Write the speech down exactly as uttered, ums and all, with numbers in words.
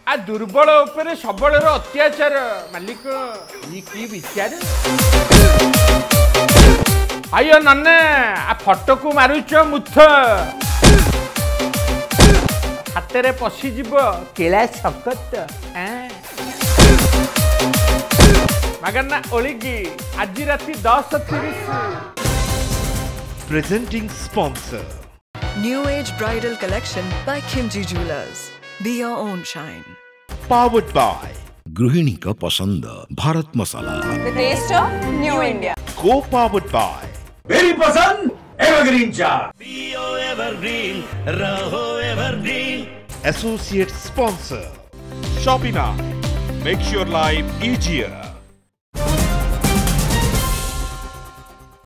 आ दुर्बल उपरे सबलर अत्याचार मालिक ये की विचार आयो नन्ने आ फटो को मारुच मुथ हाथ में पशिजीव केला सकत मगना ओलिगी आज राति दस तीस Presenting sponsor New Age Bridal Collection by Kimchi Jewelers. Be your own shine. powered by गृहिणी का पसंद भारत मसाला The taste of New India. co-powered by मेरी पसंद एवरग्रीन चा evergreen, raho evergreen. associate sponsor Shopina. Make your life easier.